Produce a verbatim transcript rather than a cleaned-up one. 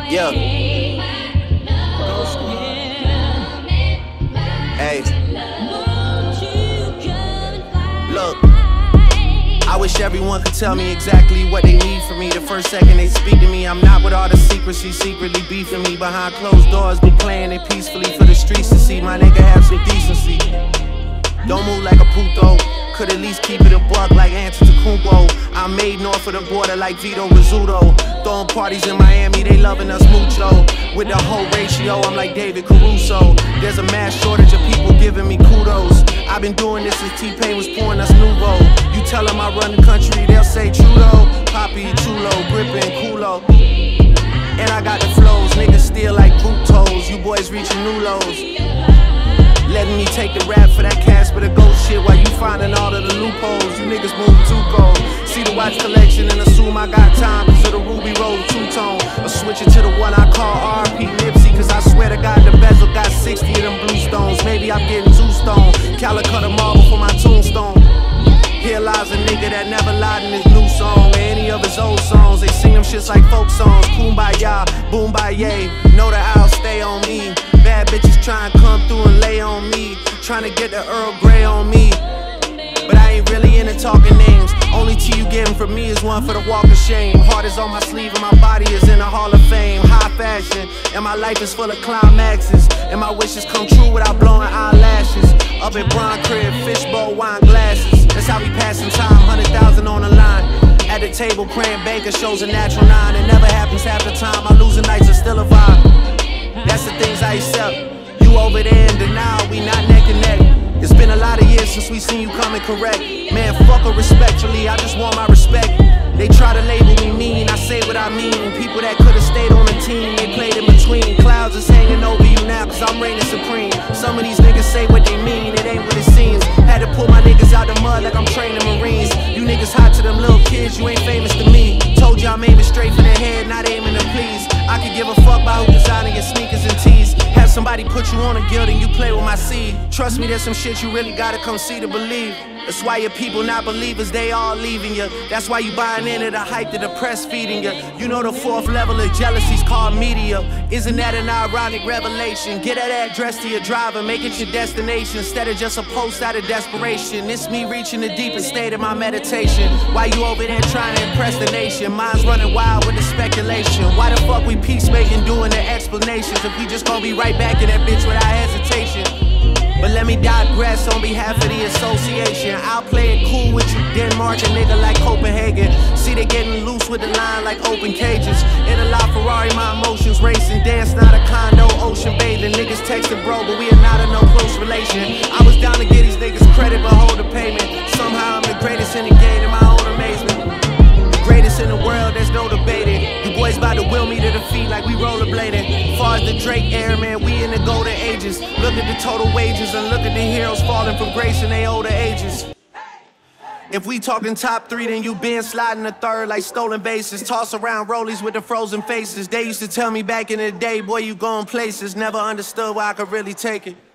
Yeah. Hey. Look. I wish everyone could tell me exactly what they need from me. The first second they speak to me, I'm not with all the secrecy, secretly beefing me. Behind closed doors, be playing it peacefully for the streets to see. My nigga have some decency. Don't move like a puto. Could at least keep it a buck like Antetokounmpo. I'm made north of the border like Vito Rizzuto. Throwing parties in Miami, they loving us mucho. With the whole ratio, I'm like David Caruso. There's a mass shortage of people giving me kudos. I've been doing this since T-Pain was pouring us Nouveau. You tell them I run the country, they'll say Trudeau. Poppy, Chulo, gripping, culo. And I got the flows, niggas still like boot toes. You boys reaching new lows. Letting me take the rap for that Casper the Ghost shit while you finding all of the loopholes. You niggas move too cold. See the watch collection and assume I got time cause of the Ruby Road two-tone. Or switch it to the one I call R P Nipsey cause I swear to God the bezel got sixty of them blue stones. Maybe I'm getting too stoned. Calicut a marble for my tombstone. Here lies a nigga that never lied in his new song or any of his old songs. They sing them shits like folk songs. Kumbaya, boombaye. Know that I'll stay on me. Bad bitches trying to come through and lay on me. Trying to get the Earl Grey on me. But I ain't really into talking names. Only tea you getting from me is one for the walk of shame. Heart is on my sleeve and my body is in the Hall of Fame. High fashion, and my life is full of climaxes. And my wishes come true without blowing eyelashes. Up at Bron Crib, fishbowl, wine glasses. That's how we passing time, hundred thousand on the line. At the table praying banker shows a natural nine. It never happens half the time, my losing nights are still a vibe. That's the things I accept. You over there in denial, we not neck and neck. It's been a lot of years since we seen you coming correct. Man, fuck her respectfully, I just want my respect. They try to label me mean, I say what I mean. People that could've stayed on the team, they played in between. Clouds is hanging over you now cause I'm reigning supreme. Some of these niggas say what they mean, it ain't what it seems. Had to pull my niggas out the mud like I'm training Marines. You niggas hot to them little kids, you ain't famous to me. Told you I'm aiming straight for the head, not aiming to please. I could give a fuck about who designing your sneakers and tees. Have somebody put you on a guild and you play with my seed. Trust me, there's some shit you really gotta come see to believe. That's why your people not believers, they all leaving you. That's why you buying into the hype that the press feeding you. You know the fourth level of jealousy's called media. Isn't that an ironic revelation? Get that address to your driver, make it your destination instead of just a post out of desperation. It's me reaching the deepest state of my meditation. Why you over there trying to impress the nation? Mine's running wild with the speculation. Why the fuck we peacemaking doing the explanations if we just gonna be right back in that bitch without hesitation? But let me digress on behalf of the association. I'll play it cool with you, Denmark, a nigga like Copenhagen. See they getting loose with the line like open cages. In a La Ferrari, my emotions racing. Dance, not a condo, ocean bathing. Niggas texting bro, but we are not in no close relation. I was down to get these niggas credit, but hold the payment. Somehow I'm the greatest in the game, in my own amazement. The greatest in the world, there's no debating. You boys about to will me to defeat like we rollerblading. Far as the Drake era, man, we in the golden ages. Look at the total wages and look at the heroes falling from grace in their older ages. If we talking top three, then you been sliding the third like stolen bases. Toss around rollies with the frozen faces. They used to tell me back in the day, boy, you going places. Never understood why I could really take it.